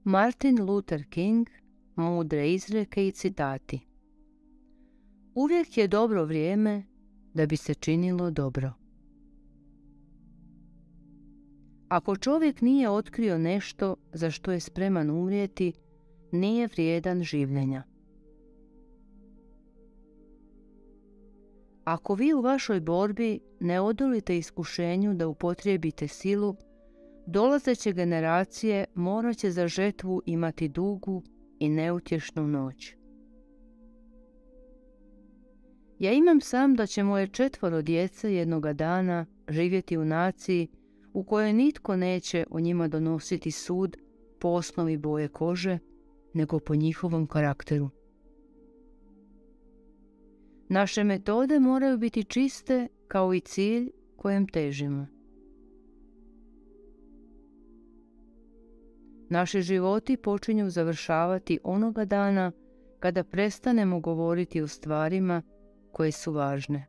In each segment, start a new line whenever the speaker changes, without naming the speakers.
Martin Luther King, mudre izreke i citati. Uvijek je dobro vrijeme da bi se činilo dobro. Ako čovjek nije otkrio nešto za što je spreman umrijeti, nije vrijedan življenja. Ako vi u vašoj borbi ne odolite iskušenju da upotrijebite silu, dolazeće generacije morat će za žetvu imati dugu i neutješnu noć. Ja imam sam da će moje 4 djece jednoga dana živjeti u naciji u kojoj nitko neće o njima donositi sud po osnovi boje kože, nego po njihovom karakteru. Naše metode moraju biti čiste kao i cilj kojem težimo. Naši životi počinju završavati onoga dana kada prestanemo govoriti o stvarima koje su važne.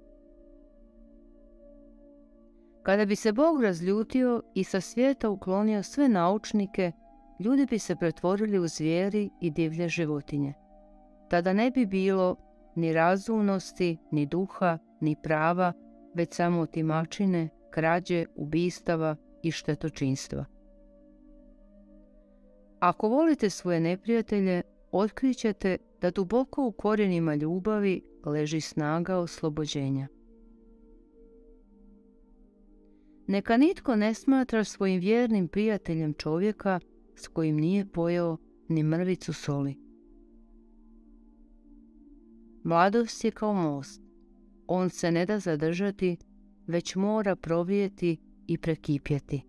Kada bi se Bog razljutio i sa svijeta uklonio sve naučnike, ljudi bi se pretvorili u zvijeri i divlje životinje. Tada ne bi bilo ni razumnosti, ni duha, ni prava, već samo otimačine, krađe, ubistava i štetočinstva. Ako volite svoje neprijatelje, otkrićete da duboko u korijenima ljubavi leži snaga oslobođenja. Neka nitko ne smatra svojim vjernim prijateljem čovjeka s kojim nije pojeo ni mrvicu soli. Mladost je kao most. On se ne da zadržati, već mora provrijeti i prekipjeti.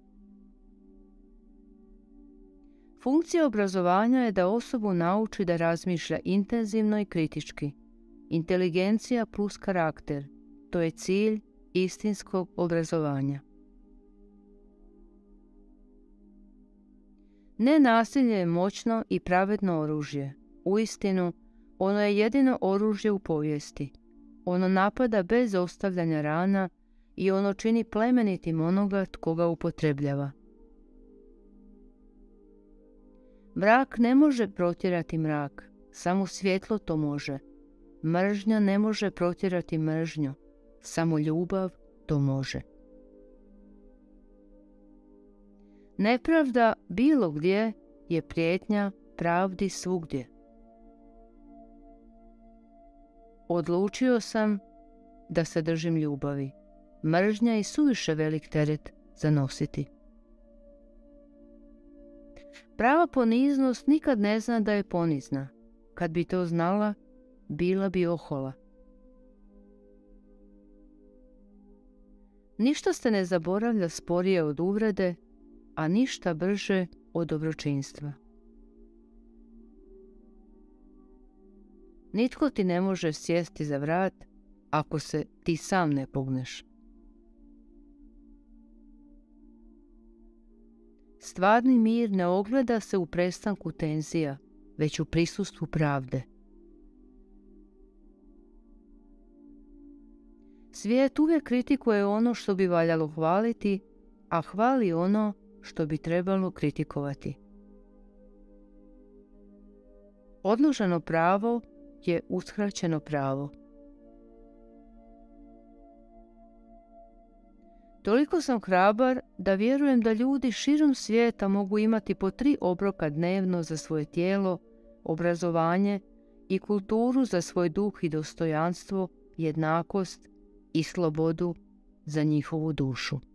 Funkcija obrazovanja je da osobu nauči da razmišlja intenzivno i kritički. Inteligencija plus karakter, to je cilj istinskog obrazovanja. Nenasilje je moćno i pravedno oružje. Uistinu, ono je jedino oružje u povijesti. Ono napada bez ostavljanja rana i ono čini plemenitim onoga tko ga upotrebljava. Mrak ne može protjerati mrak, samo svjetlo to može. Mržnja ne može protjerati mržnju, samo ljubav to može. Nepravda bilo gdje je prijetnja pravdi svugdje. Odlučio sam da se držim ljubavi. Mržnja je suviše velik teret za nositi. Prava poniznost nikad ne zna da je ponizna. Kad bi to znala, bila bi ohola. Ništa se ne zaboravlja sporije od uvrede, a ništa brže od dobročinstva. Nitko ti ne može sjesti za vrat ako se ti sam ne pogneš. Stvarni mir ne ogleda se u prestanku tenzija, već u prisustvu pravde. Svijet uvijek kritikuje ono što bi valjalo hvaliti, a hvali ono što bi trebalo kritikovati. Odloženo pravo je uskraćeno pravo. Toliko sam hrabar da vjerujem da ljudi širom svijeta mogu imati po 3 obroka dnevno za svoje tijelo, obrazovanje i kulturu za svoj duh i dostojanstvo, jednakost i slobodu za njihovu dušu.